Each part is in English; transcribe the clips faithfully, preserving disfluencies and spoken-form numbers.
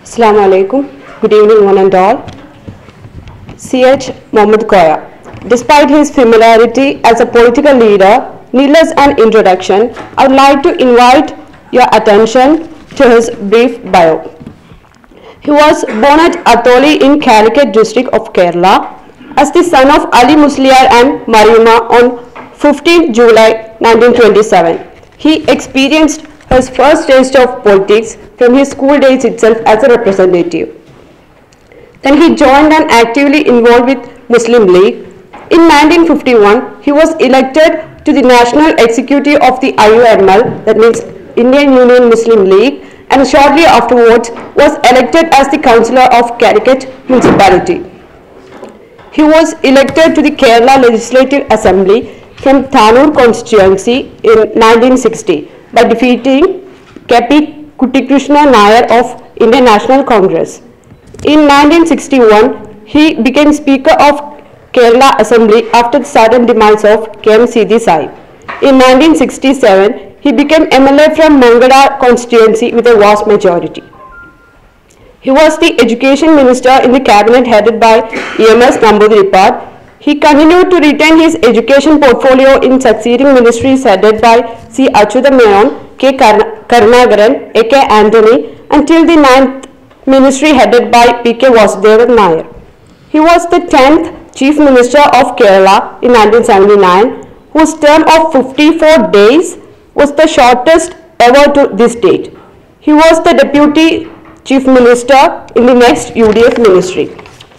Assalamu alaikum. Good evening, one and all. C H Muhammed Koya. Despite his familiarity as a political leader, needless an introduction, I would like to invite your attention to his brief bio. He was born at Atholi in Calicut district of Kerala as the son of Ali Musliar and Mariuma on fifteenth July nineteen twenty-seven. He experienced his first taste of politics from his school days itself as a representative. Then he joined and actively involved with Muslim League. In nineteen fifty-one, he was elected to the National Executive of the I U M L, that means Indian Union Muslim League, and shortly afterwards was elected as the Councillor of Calicut Municipality. He was elected to the Kerala Legislative Assembly from Thanur constituency in nineteen sixty by defeating K P Kuttikrishna Nair of Indian National Congress. In nineteen sixty-one, he became Speaker of Kerala Assembly after the sudden demise of K M Sidi Sahib. In nineteen sixty-seven, he became M L A from Mangada constituency with a vast majority. He was the Education Minister in the cabinet headed by E M S Namboodiripad. He continued to retain his education portfolio in succeeding ministries headed by C. Achyuta Menon, K. Karunakaran, A. K. Anthony, until the ninth ministry headed by P. K. Vasudevan Nair. He was the tenth Chief Minister of Kerala in nineteen seventy-nine, whose term of fifty-four days was the shortest ever to this date. He was the Deputy Chief Minister in the next U D F ministry.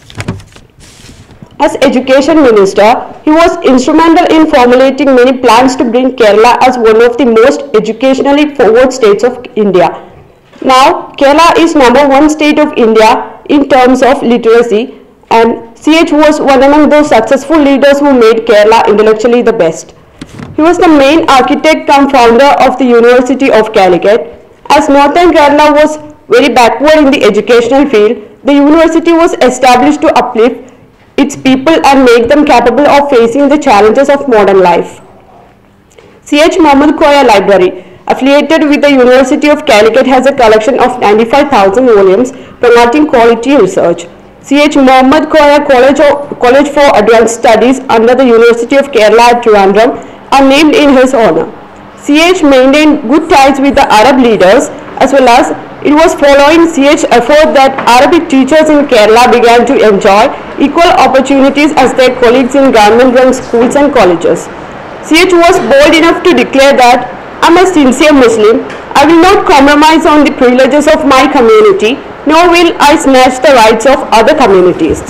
As Education Minister, he was instrumental in formulating many plans to bring Kerala as one of the most educationally forward states of India. Now, Kerala is number one state of India in terms of literacy, and C H was one among those successful leaders who made Kerala intellectually the best. He was the main architect cum founder of the University of Calicut. As Northern Kerala was very backward in the educational field, the university was established to uplift its people and make them capable of facing the challenges of modern life. C H Muhammed Koya Library, affiliated with the University of Calicut, has a collection of ninety-five thousand volumes promoting quality research. C H Muhammed Koya College, College for Advanced Studies under the University of Kerala at Trivandrum are named in his honor. C H maintained good ties with the Arab leaders, as well as it was following C H's effort that Arabic teachers in Kerala began to enjoy equal opportunities as their colleagues in government-run schools and colleges. C H was bold enough to declare that, "I am a sincere Muslim. I will not compromise on the privileges of my community, nor will I snatch the rights of other communities."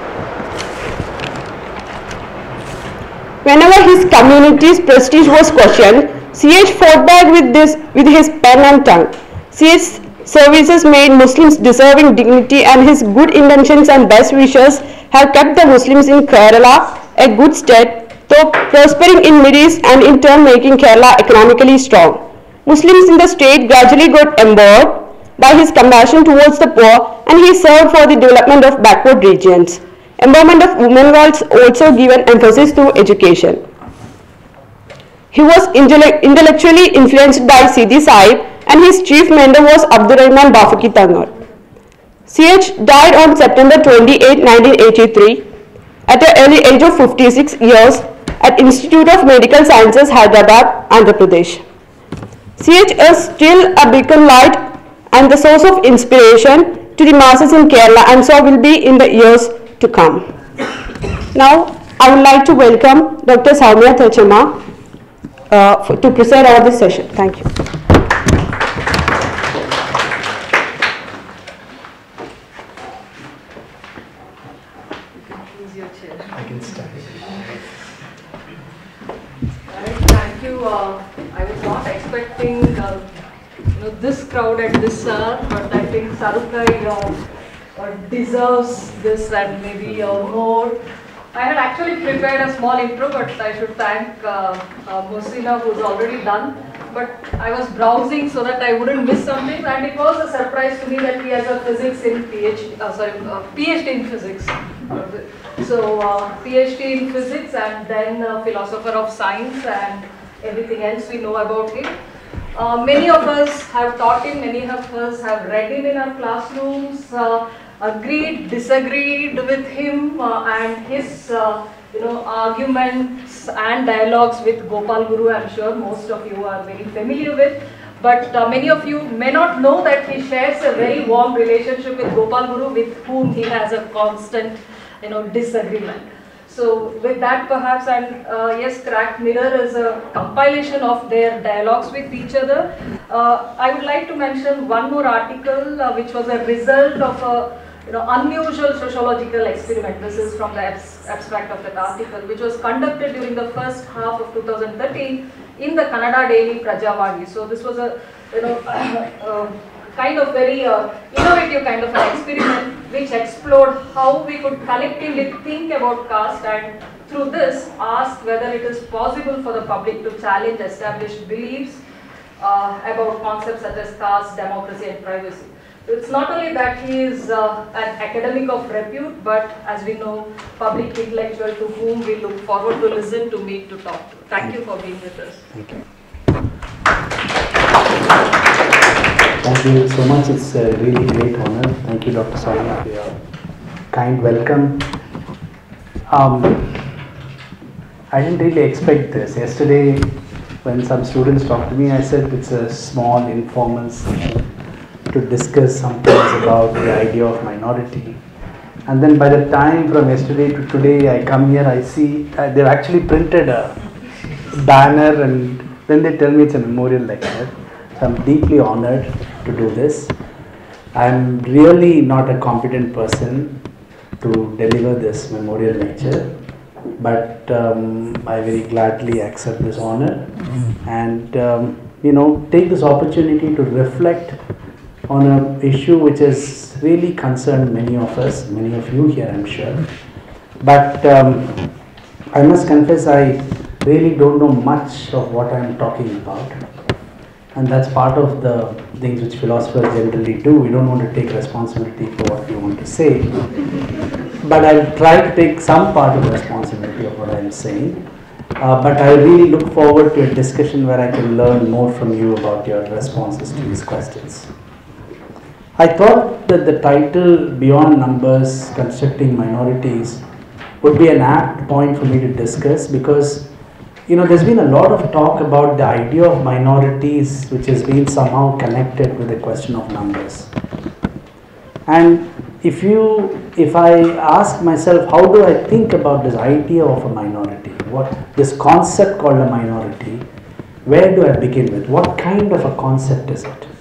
Whenever his community's prestige was questioned, C H fought back with, this, with his pen and tongue. C H's services made Muslims deserving dignity, and his good intentions and best wishes have kept the Muslims in Kerala a good stead, though prospering in Middle East and in turn making Kerala economically strong. Muslims in the state gradually got empowered by his compassion towards the poor, and he served for the development of backward regions. Empowerment of women was also given emphasis through education. He was intellectually influenced by Sidi Sahib, and his chief mentor was Abdurrahman Bafaki Tangar. C H died on September twenty-eighth, nineteen eighty-three at the early age of fifty-six years at Institute of Medical Sciences, Hyderabad, Andhra Pradesh. C H is still a beacon light and the source of inspiration to the masses in Kerala, and so will be in the years to come. Now, I would like to welcome Doctor Soumya Thechama uh, to preside over this session. Thank you. I can start. Right, thank you. Uh, I was not expecting uh, you know, this crowd at this hour, but I think Sarukkai uh, uh, deserves this and maybe uh, more. I had actually prepared a small intro, but I should thank uh, uh, Mosina, who's already done. But I was browsing so that I wouldn't miss something, and it was a surprise to me that he has a physics in PhD, uh, sorry, uh, PhD in physics. So uh, PhD in physics, and then uh, philosopher of science, and everything else we know about him. Uh, many of us have taught him, many of us have read him in our classrooms, uh, agreed, disagreed with him, uh, and his uh, you know, arguments and dialogues with Gopal Guru, I'm sure most of you are very familiar with. But uh, many of you may not know that he shares a very warm relationship with Gopal Guru, with whom he has a constant, you know, disagreement. So with that perhaps, and uh, yes, Cracked Mirror is a compilation of their dialogues with each other. Uh, I would like to mention one more article uh, which was a result of a you know, unusual sociological experiment. This is from the abs abstract of that article, which was conducted during the first half of two thousand thirteen in the Kannada daily Prajavadi. So this was a you know uh, kind of very uh, innovative kind of an experiment which explored how we could collectively think about caste, and through this ask whether it is possible for the public to challenge established beliefs uh, about concepts such as caste, democracy and privacy. So it's not only that he is uh, an academic of repute, but as we know, public intellectual to whom we look forward to listen, to meet, to talk to. Thank you for being with us. Thank you. Thank you so much. It's a really great honor. Thank you, Doctor Sarukkai, for your kind welcome. Um, I didn't really expect this. Yesterday, when some students talked to me, I said it's a small, informal session to discuss some things about the idea of minority. And then by the time from yesterday to today, I come here, I see uh, they've actually printed a banner, and then they tell me it's a memorial lecture. So I'm deeply honored to do this. I'm really not a competent person to deliver this memorial lecture, but um, I very gladly accept this honor and um, you know, take this opportunity to reflect on an issue which has really concerned many of us, many of you here, I'm sure. But um, I must confess, I really don't know much of what I'm talking about. And that's part of the things which philosophers generally do. We don't want to take responsibility for what we want to say. But I'll try to take some part of the responsibility of what I'm saying. Uh, but I really look forward to a discussion where I can learn more from you about your responses to these questions. I thought that the title, Beyond Numbers, Constructing Minorities, would be an apt point for me to discuss, because you know, there's been a lot of talk about the idea of minorities which has been somehow connected with the question of numbers. And if you, if I ask myself, how do I think about this idea of a minority, what this concept called a minority, where do I begin with? What kind of a concept is it?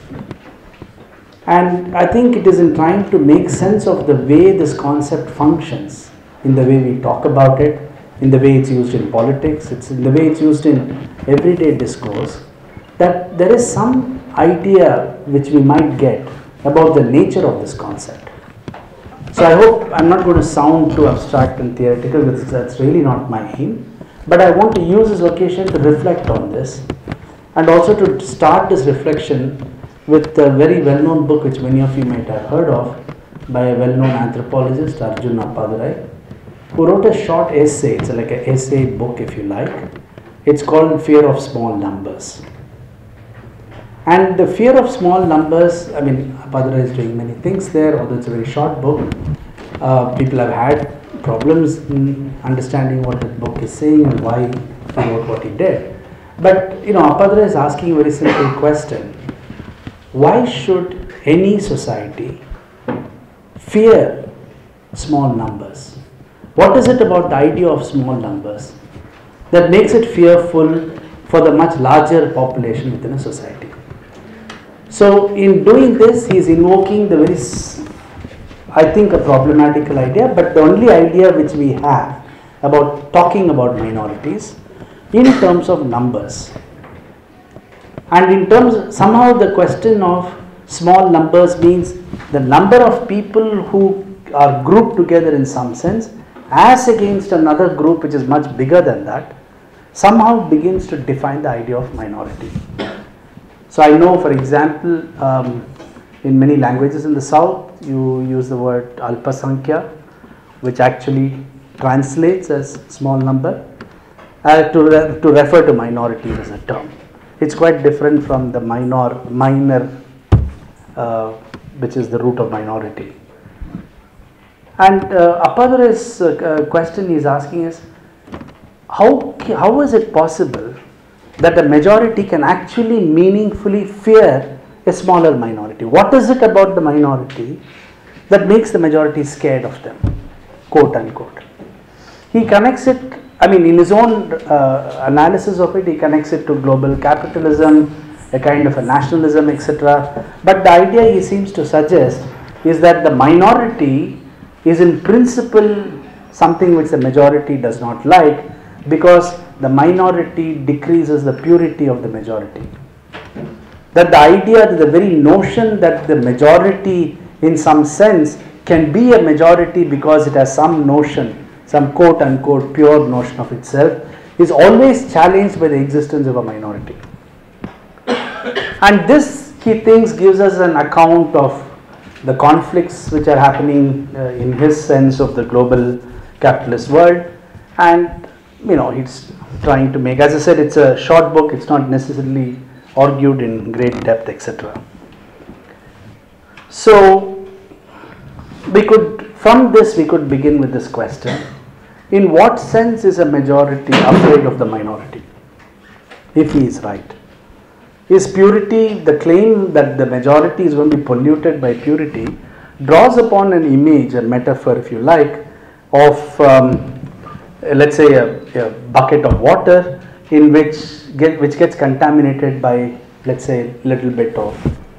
And I think it is in trying to make sense of the way this concept functions, in the way we talk about it, in the way it's used in politics, it's in the way it's used in everyday discourse, that there is some idea which we might get about the nature of this concept. So I hope I'm not going to sound too abstract and theoretical, because that's really not my aim. But I want to use this occasion to reflect on this, and also to start this reflection with a very well-known book which many of you might have heard of, by a well-known anthropologist, Arjun Appadurai, who wrote a short essay. It's like an essay book, if you like. It's called Fear of Small Numbers. And the fear of small numbers, I mean, Appadurai is doing many things there, although it's a very short book. Uh, people have had problems in understanding what the book is saying and why he wrote what he did. But, you know, Appadurai is asking a very simple question. Why should any society fear small numbers? What is it about the idea of small numbers that makes it fearful for the much larger population within a society? So in doing this, he is invoking the very, I think, a problematical idea, but the only idea which we have about talking about minorities in terms of numbers. And in terms, somehow the question of small numbers means the number of people who are grouped together in some sense, as against another group which is much bigger than that, somehow begins to define the idea of minority. So I know, for example, um, in many languages in the south, you use the word Alpasankhya, which actually translates as small number, uh, to, re to refer to minorities as a term. it's quite different from the minor, minor uh, which is the root of minority. And uh, Apadura's uh, question he is asking is, how, how is it possible that a majority can actually meaningfully fear a smaller minority? What is it about the minority that makes the majority scared of them, quote unquote? He connects it, I mean, in his own uh, analysis of it, he connects it to global capitalism, a kind of a nationalism, et cetera. But the idea he seems to suggest is that the minority is in principle something which the majority does not like, because the minority decreases the purity of the majority. That the idea, that the very notion that the majority in some sense can be a majority because it has some notion, some quote unquote pure notion of itself, is always challenged by the existence of a minority. And this, he thinks, gives us an account of the conflicts which are happening uh, in his sense of the global capitalist world. And you know, he's trying to make, as I said, it's a short book, it's not necessarily argued in great depth, et cetera. So we could, from this we could begin with this question: in what sense is a majority afraid of the minority, if he is right? Is purity, the claim that the majority is going to be polluted by purity, draws upon an image, a metaphor if you like, of um, let's say a, a bucket of water in which get, which gets contaminated by, let's say, a little bit of,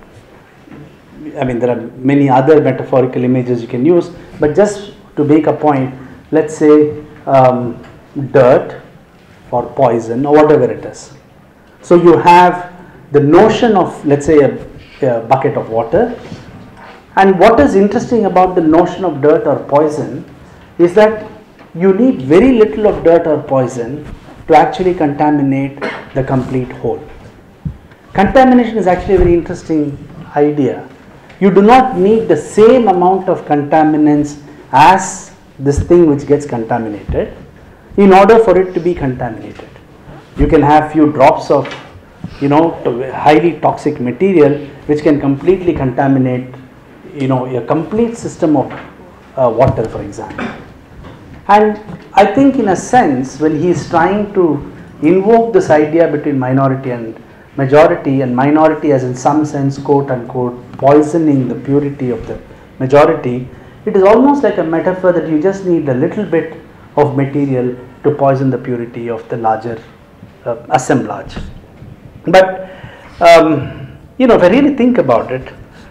I mean, there are many other metaphorical images you can use, but just to make a point, let's say um, dirt or poison or whatever it is. So you have the notion of, let's say, a, a bucket of water, and what is interesting about the notion of dirt or poison is that you need very little of dirt or poison to actually contaminate the complete whole. Contamination is actually a very interesting idea. You do not need the same amount of contaminants as this thing which gets contaminated in order for it to be contaminated. You can have few drops of, you know, highly toxic material which can completely contaminate, you know, a complete system of uh, water, for example. And I think in a sense, when he is trying to invoke this idea between minority and majority, and minority as in some sense quote unquote poisoning the purity of the majority, it is almost like a metaphor that you just need a little bit of material to poison the purity of the larger uh, assemblage. But um, you know, if I really think about it,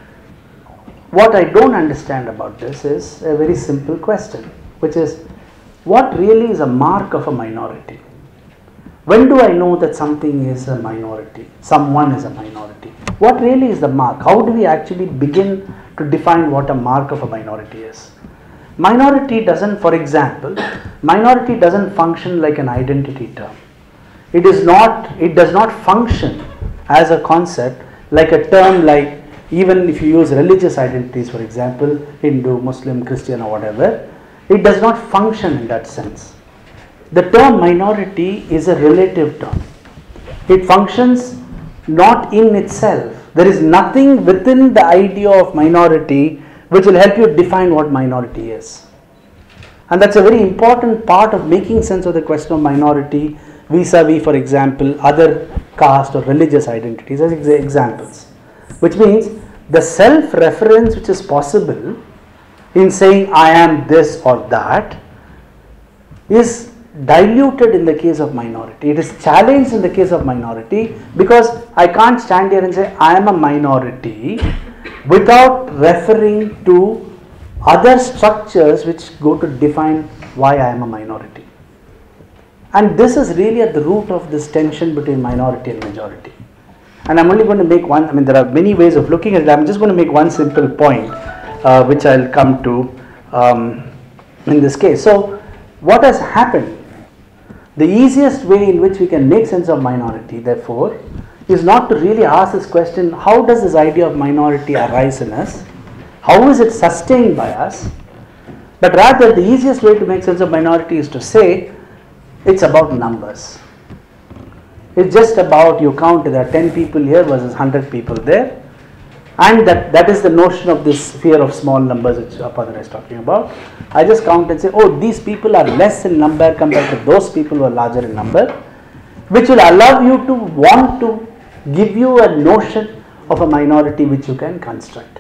what I don't understand about this is a very simple question, which is, what really is a mark of a minority? When do I know that something is a minority, someone is a minority? What really is the mark? How do we actually begin to define what a mark of a minority is? Minority doesn't, for example, minority doesn't function like an identity term. It is not, it does not function as a concept like a term, like even if you use religious identities, for example, Hindu, Muslim, Christian or whatever, it does not function in that sense. The term minority is a relative term. It functions not in itself. There is nothing within the idea of minority which will help you define what minority is. And that's a very important part of making sense of the question of minority vis-a-vis, for example, other caste or religious identities as examples. Which means the self-reference which is possible in saying I am this or that is diluted in the case of minority. It is challenged in the case of minority because I can't stand here and say I am a minority without referring to other structures which go to define why I am a minority. And this is really at the root of this tension between minority and majority. And I'm only going to make one, I mean there are many ways of looking at it, I'm just going to make one simple point uh, which I'll come to um, in this case. So what has happened? The easiest way in which we can make sense of minority, therefore, is not to really ask this question, how does this idea of minority arise in us? How is it sustained by us? But rather, the easiest way to make sense of minority is to say, it's about numbers. It's just about you count there are ten people here versus one hundred people there, and that, that is the notion of this fear of small numbers which Apadana is talking about. I just count and say, oh, these people are less in number compared to those people who are larger in number, which will allow you to want to give you a notion of a minority which you can construct.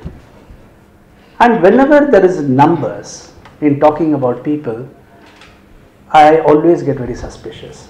And whenever there is numbers in talking about people, I always get very suspicious.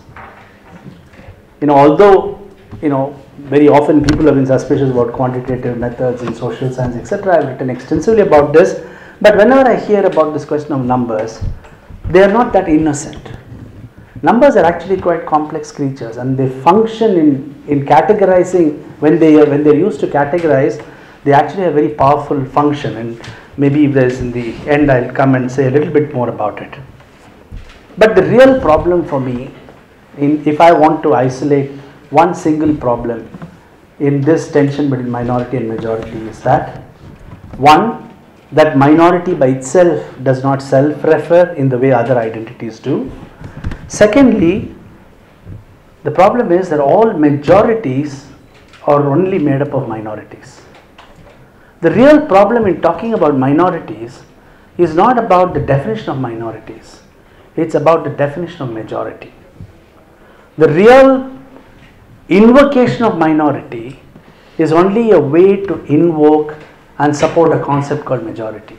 You know, although, you know, very often people have been suspicious about quantitative methods in social science, et cetera. I've written extensively about this, but whenever I hear about this question of numbers, they are not that innocent. Numbers are actually quite complex creatures, and they function in, in categorizing. When they are, when they're used to categorize, they actually have a very powerful function, and maybe if there's in the end I'll come and say a little bit more about it. But the real problem for me, in, if I want to isolate one single problem in this tension between minority and majority, is that one, that minority by itself does not self-refer in the way other identities do. Secondly, the problem is that all majorities are only made up of minorities. The real problem in talking about minorities is not about the definition of minorities, it's about the definition of majority. The real invocation of minority is only a way to invoke and support a concept called majority.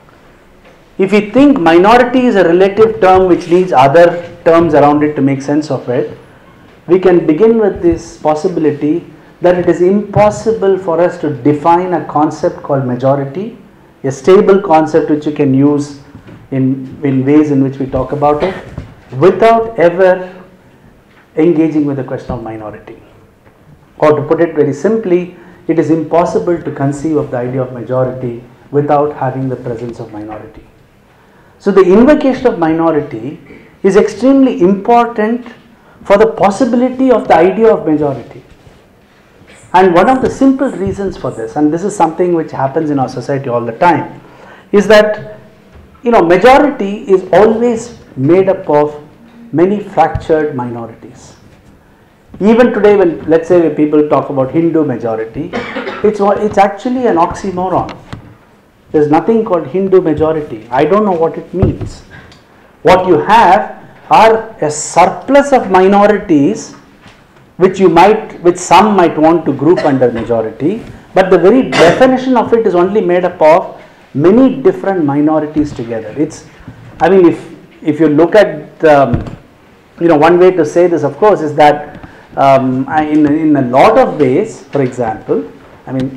If we think minority is a relative term which needs other terms around it to make sense of it, we can begin with this possibility that it is impossible for us to define a concept called majority, a stable concept which you can use in, in ways in which we talk about it, without ever engaging with the question of minority. Or to put it very simply, it is impossible to conceive of the idea of majority without having the presence of minority. So the invocation of minority is extremely important for the possibility of the idea of majority. And one of the simple reasons for this, and this is something which happens in our society all the time, is that, you know, majority is always made up of many fractured minorities. Even today, when, let's say, when people talk about Hindu majority, it's, it's actually an oxymoron. There's nothing called Hindu majority. I don't know what it means. What you have are a surplus of minorities which you might, which some might want to group under majority, but the very definition of it is only made up of many different minorities together. It's, I mean, if if you look at, um, you know, one way to say this, of course, is that um, I, in in a lot of ways, for example, I mean,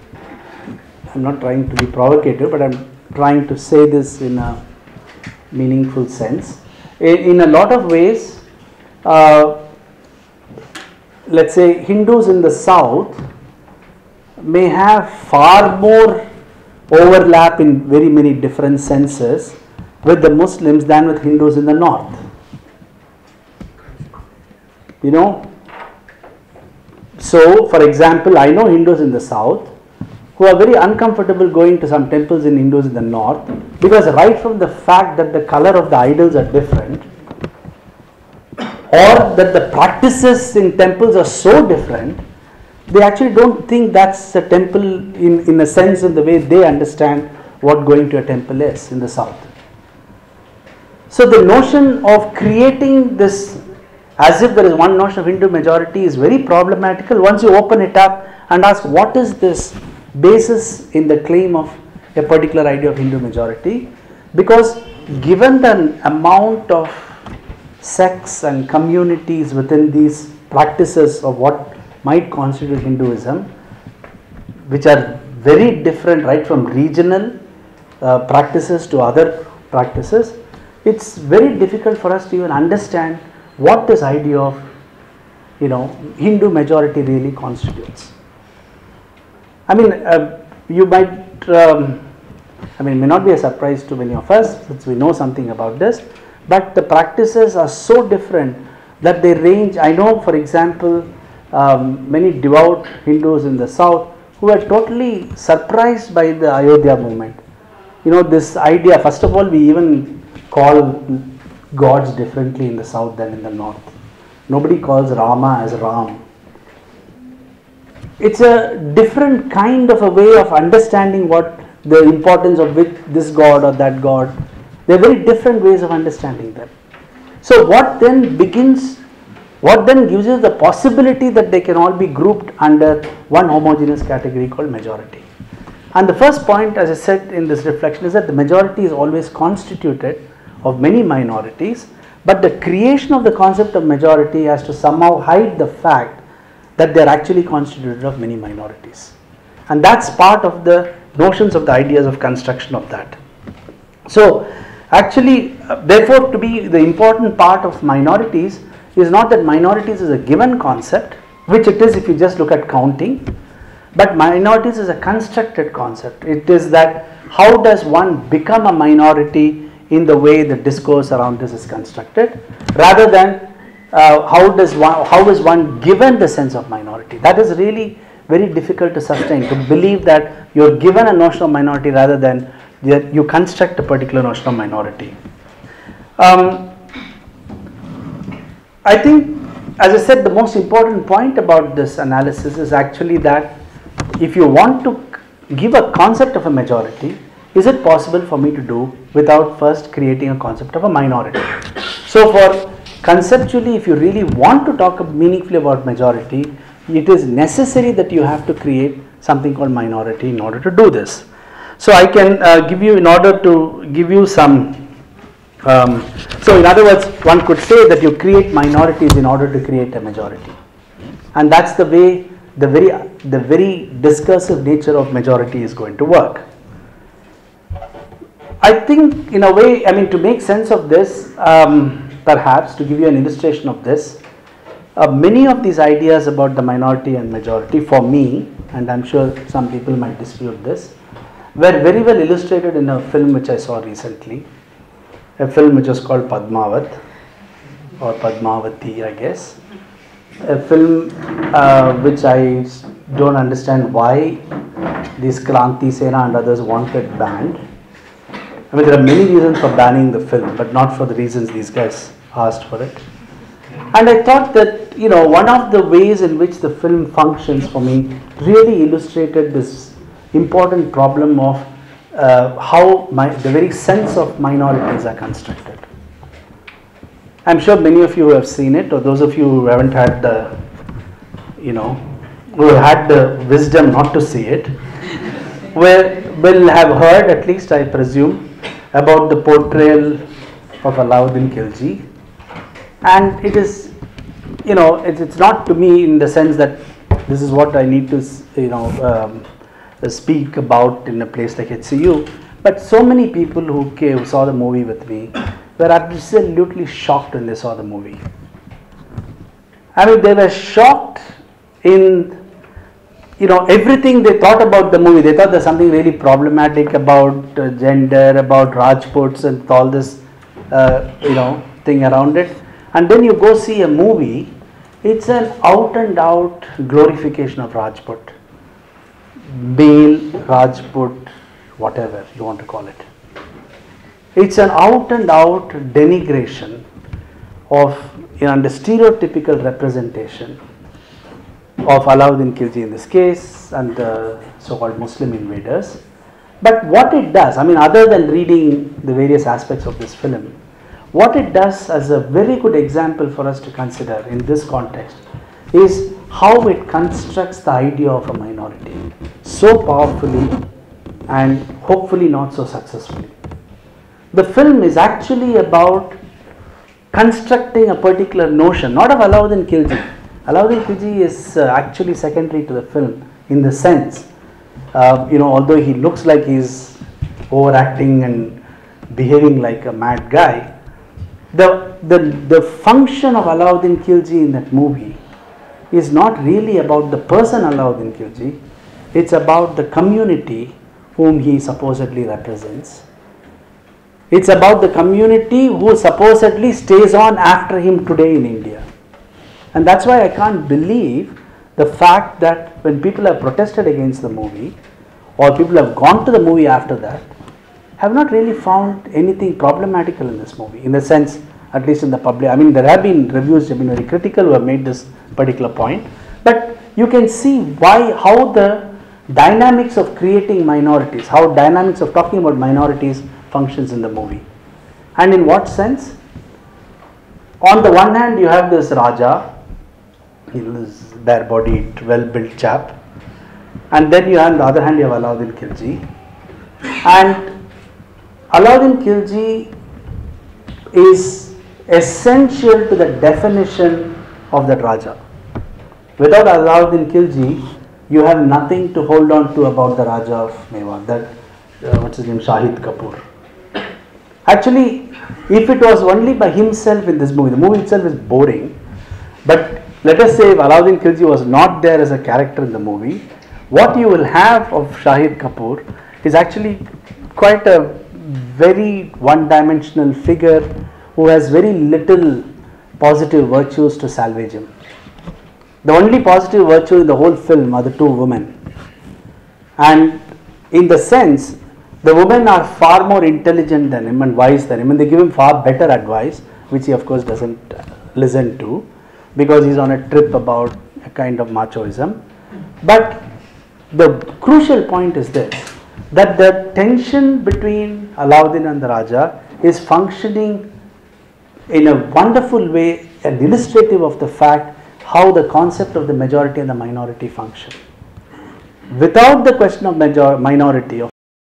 I'm not trying to be provocative, but I'm trying to say this in a meaningful sense. In, in a lot of ways, uh, let's say Hindus in the south may have far more overlap in very many different senses with the Muslims than with Hindus in the north. You know, so for example, I know Hindus in the south who are very uncomfortable going to some temples in Hindus in the north, because right from the fact that the color of the idols are different, or that the practices in temples are so different, they actually don't think that's a temple in, in a sense, in the way they understand what going to a temple is in the south. So the notion of creating this as if there is one notion of Hindu majority is very problematical once you open it up and ask what is this basis in the claim of a particular idea of Hindu majority, because given the amount of sects and communities within these practices of what might constitute Hinduism, which are very different right from regional uh, practices to other practices, it's very difficult for us to even understand what this idea of, you know, Hindu majority really constitutes. I mean, uh, you might, um, I mean, it may not be a surprise to many of us since we know something about this, but the practices are so different that they range. I know, for example, um, many devout Hindus in the south who are totally surprised by the Ayodhya movement. You know, this idea, first of all, we even call gods differently in the south than in the north. Nobody calls Rama as Ram. It's a different kind of a way of understanding what the importance of which this god or that god. They are very different ways of understanding them. So what then begins, what then gives us the possibility that they can all be grouped under one homogeneous category called majority. And the first point, as I said in this reflection, is that the majority is always constituted of many minorities, but the creation of the concept of majority has to somehow hide the fact that they are actually constituted of many minorities. And that's part of the notions of the ideas of construction of that. So actually, uh, therefore, to be the important part of minorities is not that minorities is a given concept, which it is if you just look at counting, but minorities is a constructed concept. It is that how does one become a minority in the way the discourse around this is constructed, rather than uh, how does one, how is one given the sense of minority. That is really very difficult to sustain, to believe that you are given a notion of minority rather than you construct a particular notion of minority. Um, I think, as I said, the most important point about this analysis is actually that if you want to give a concept of a majority, is it possible for me to do without first creating a concept of a minority? So for conceptually, if you really want to talk meaningfully about majority, it is necessary that you have to create something called minority in order to do this. So I can uh, give you, in order to give you some, um, so in other words, one could say that you create minorities in order to create a majority. And that's the way the very, the very discursive nature of majority is going to work. I think in a way, I mean, to make sense of this, um, perhaps to give you an illustration of this, uh, many of these ideas about the minority and majority for me, and I'm sure some people might dispute this, were very well illustrated in a film which I saw recently, a film which was called Padmavat, or Padmavati, I guess, a film uh, which I don't understand why this Kranti Sena and others wanted banned. I mean, there are many reasons for banning the film, but not for the reasons these guys asked for it. And I thought that, you know, one of the ways in which the film functions for me really illustrated this important problem of uh, how my, the very sense of minorities are constructed. I'm sure many of you have seen it, or those of you who haven't had the, you know, who had the wisdom not to see it, will, will have heard, at least I presume, about the portrayal of Alauddin Khilji. And it is, you know, it's, it's not to me in the sense that this is what I need to, you know, um, speak about in a place like H C U, but so many people who came, who saw the movie with me were absolutely shocked when they saw the movie. I mean, they were shocked in, you know, everything they thought about the movie. They thought there's something really problematic about uh, gender, about Rajputs and all this, uh, you know, thing around it. And then you go see a movie, it's an out and out glorification of Rajput. Male, Rajput, whatever you want to call it. It's an out and out denigration of, you know, the stereotypical representation of Alauddin Khilji in this case and the so-called Muslim invaders. But what it does, I mean, other than reading the various aspects of this film, what it does as a very good example for us to consider in this context is how it constructs the idea of a minority so powerfully and hopefully not so successfully. The film is actually about constructing a particular notion, not of Alauddin Khilji. Alauddin Khilji is uh, actually secondary to the film in the sense, uh, you know, although he looks like he's overacting and behaving like a mad guy, the, the, the function of Alauddin Khilji in that movie is not really about the person Alauddin Khilji, it's about the community whom he supposedly represents. It's about the community who supposedly stays on after him today in India. And that's why I can't believe the fact that when people have protested against the movie, or people have gone to the movie after that, have not really found anything problematical in this movie. In the sense, at least in the public. I mean, there have been reviews have been very critical who have made this particular point, but you can see why, how the dynamics of creating minorities, how dynamics of talking about minorities functions in the movie. And in what sense? On the one hand, you have this Raja, he is bare-bodied, well-built chap, and then you have on the other hand you have Alauddin Khilji, and Alauddin Khilji is essential to the definition of that Raja. Without Alauddin Khilji, you have nothing to hold on to about the Raja of Mewar, that uh, what's his name, Shahid Kapoor. Actually, if it was only by himself in this movie, the movie itself is boring, but let us say if Alauddin Khilji was not there as a character in the movie, what you will have of Shahid Kapoor is actually quite a very one-dimensional figure who has very little positive virtues to salvage him. The only positive virtue in the whole film are the two women, and in the sense the women are far more intelligent than him and wise than him, and they give him far better advice, which he of course doesn't listen to because he's on a trip about a kind of machoism. But the crucial point is this, that the tension between Alauddin and the Raja is functioning in a wonderful way and illustrative of the fact how the concept of the majority and the minority function. Without the question of major minority, of